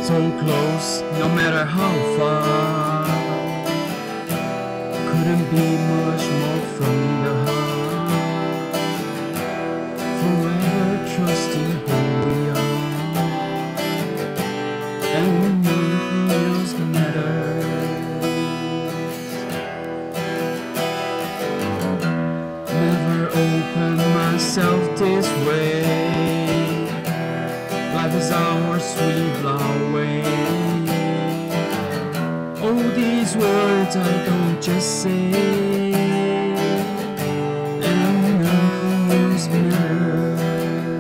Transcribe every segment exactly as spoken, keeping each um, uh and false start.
So close, no matter how far. Couldn't be much more from the heart. Forever trusting who we are, and nothing else matters. Never open myself this way. Life is ours, we fly away. All these words I don't just say, and nothing else matters.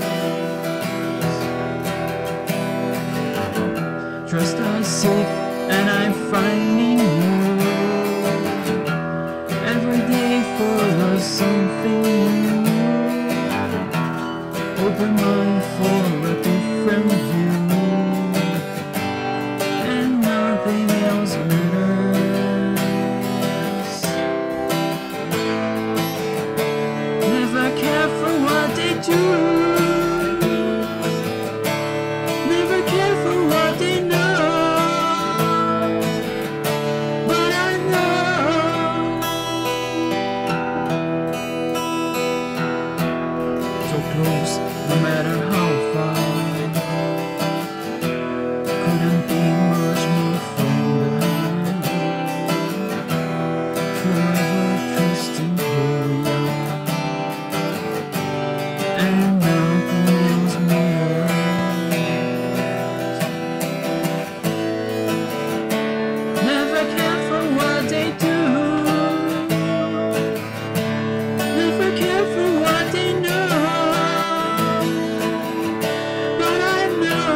Trust I seek and I'm finding you. Every day for us something new. Open mind for a different view, and nothing else matters. Never care for what they do, never care for what they know, but I know. So close, no matter how far. Couldn't be much more from the heart. Forever trusting who we are, and nothing else matters. Never care for what they do, never care for what they know, but I know.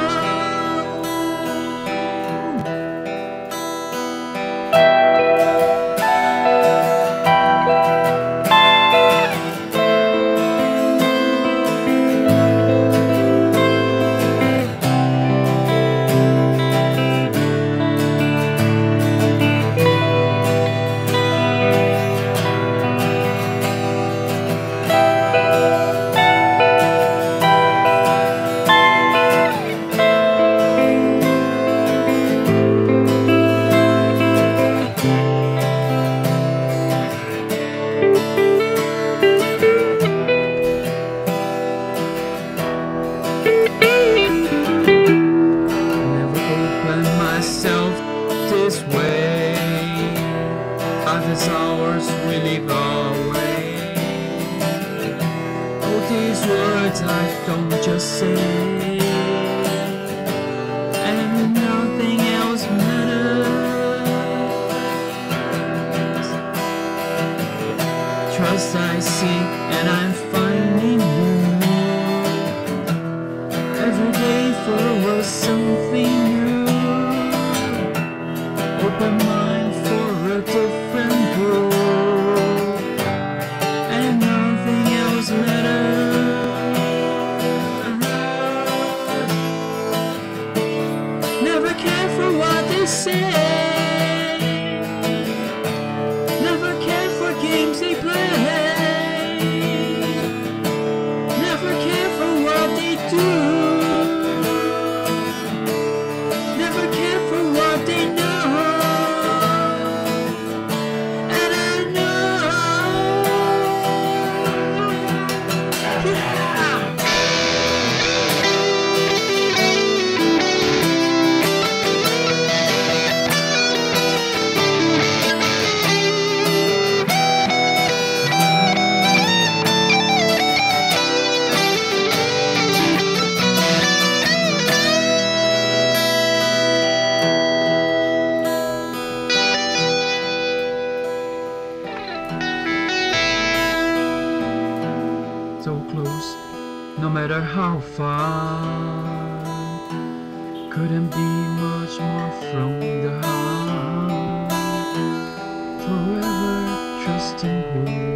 Myself this way. Life is ours, we live our way. All these words I don't just say, and nothing else matters. Trust I seek and I'm finding you. Every day for us something new. Open mind for a different world, and nothing else matters. Never care for what they say, never care for games they play, never care for what they do, never care for what they know. So close, no matter how far. Couldn't be much more from the heart. Forever trusting who